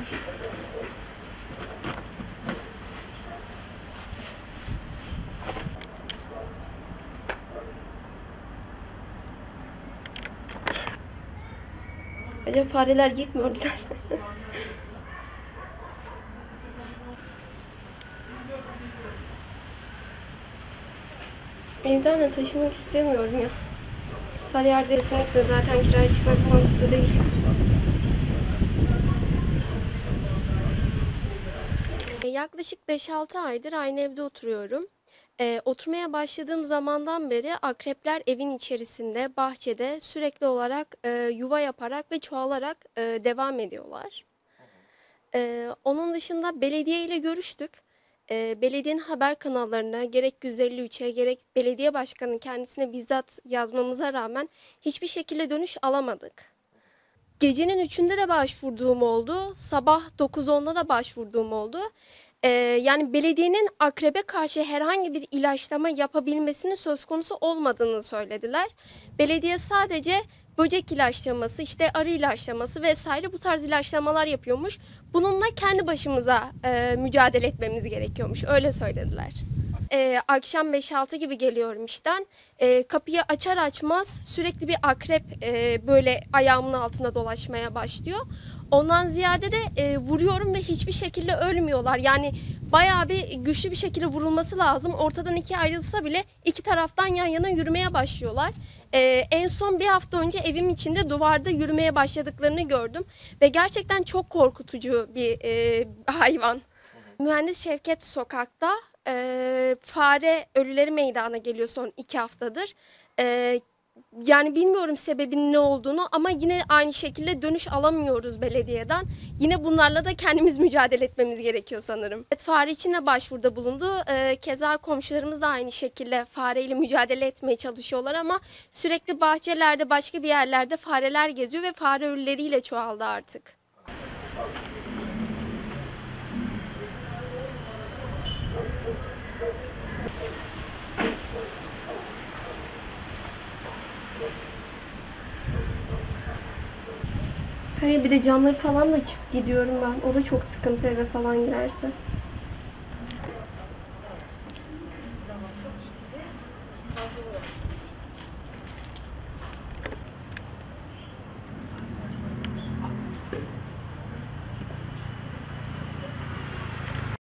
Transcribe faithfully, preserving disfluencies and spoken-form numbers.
Acaba fareler gitmiyordular. Evden de taşımak istemiyorum ya. Sarıyer'de kesinlikle zaten kiraya çıkmak mantıklı değil. Yaklaşık beş altı aydır aynı evde oturuyorum. Ee, oturmaya başladığım zamandan beri akrepler evin içerisinde, bahçede sürekli olarak e, yuva yaparak ve çoğalarak e, devam ediyorlar. Ee, onun dışında belediye ile görüştük. Ee, belediyenin haber kanallarına gerek yüz elli üçe gerek belediye başkanının kendisine bizzat yazmamıza rağmen hiçbir şekilde dönüş alamadık. Gecenin üçünde de başvurduğum oldu. Sabah dokuz onda da başvurduğum oldu. Ee, yani belediyenin akrebe karşı herhangi bir ilaçlama yapabilmesinin söz konusu olmadığını söylediler. Belediye sadece böcek ilaçlaması, işte arı ilaçlaması vesaire bu tarz ilaçlamalar yapıyormuş. Bununla kendi başımıza e, mücadele etmemiz gerekiyormuş. Öyle söylediler. Ee, akşam beş altı gibi geliyorum işten. Ee, kapıyı açar açmaz sürekli bir akrep e, böyle ayağımın altına dolaşmaya başlıyor. Ondan ziyade de e, vuruyorum ve hiçbir şekilde ölmüyorlar. Yani bayağı bir güçlü bir şekilde vurulması lazım. Ortadan ikiye ayrılsa bile iki taraftan yan yana yürümeye başlıyorlar. Ee, en son bir hafta önce evim içinde duvarda yürümeye başladıklarını gördüm. Ve gerçekten çok korkutucu bir e, hayvan. Mühendis Şevket Sokak'ta e, fare ölüleri meydana geliyor son iki haftadır. E, yani bilmiyorum sebebinin ne olduğunu ama yine aynı şekilde dönüş alamıyoruz belediyeden. Yine bunlarla da kendimiz mücadele etmemiz gerekiyor sanırım. Evet, fare için de başvuruda bulundu. E, keza komşularımız da aynı şekilde fareyle mücadele etmeye çalışıyorlar ama sürekli bahçelerde başka bir yerlerde fareler geziyor ve fare ölüleriyle çoğaldı artık. Hayır, bir de camları falan da açıp gidiyorum ben. O da çok sıkıntı eve falan girerse.